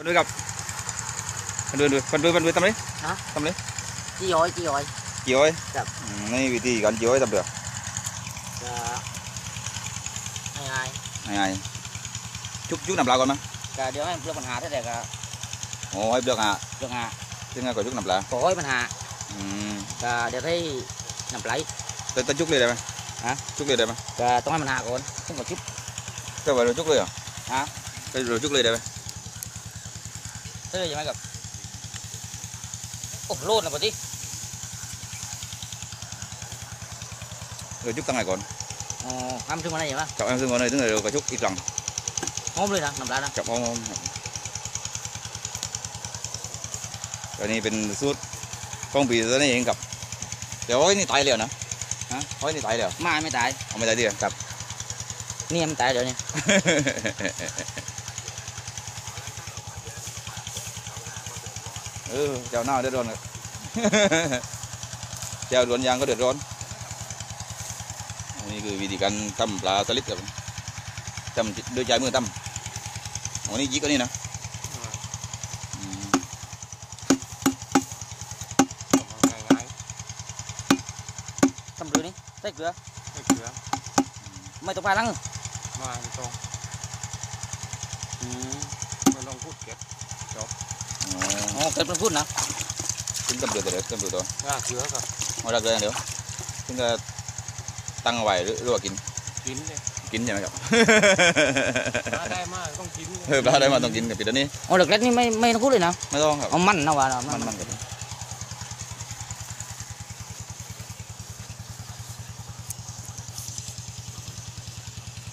คนด้วยกับคนด้วยทำเลยฮะทำเลยจีอ้อยจีอ้อยครับนี่วิธีการจีอ้อยทำเดือดง่าย chút nằm lại còn mà điều này đượcปัญหาthế này cả ôi được à chứ nghe có chút nằm lại cóปัญหาเดี๋ยวให้นำไหล tên chút lên đây mà hả chút lên đây mà ต้องให้ปัญหาก่อนต้องกดชุบ cái vậy rồi chút lên à hả cái rồi chút lên đây mà thế là gì mấy gặp ồ luôn là có tí rồi chút tăng này còn em xương vào đây vậy má chọn em xương vào đây tức là có chút ít lòng ngóm lên nè nằm lại nè chọn không rồiนี่เป็นสูตรของปีตัวนี้เองกับเดี๋ยวนี่ตายเลยนะฮะนี่ตายเลยไม่ตายเอาไม่ตายดิครับนี่มันตายเดี๋ยวนี้เจ้าหน้าเดือดร้อนเลยเจ้าร้อนยางก็เดือดร้อนนี่คือวิธีการทำปลาสลิดครับทำด้วยใจมือทำอันนี้ยิกอันนี้นะทำเรือนี่ใส่เกลือไม่ต้องพาลังไม่ต้องพูดเก็บจบเก็บมันพูดนะ tính tầm được rồi đấy tầm được rồi raเกลือครับ ngoài ra ghê nữa chúng ta tăng ở vài rồiกิน กินใช่ไหมครับปลาได้มาต้องกินปลาได้มาต้องกินกับปิดอันนี้เด็กเล็กนี่ไม่ต้องพูดเลยนะไม่ต้องครับมันนะวะมัน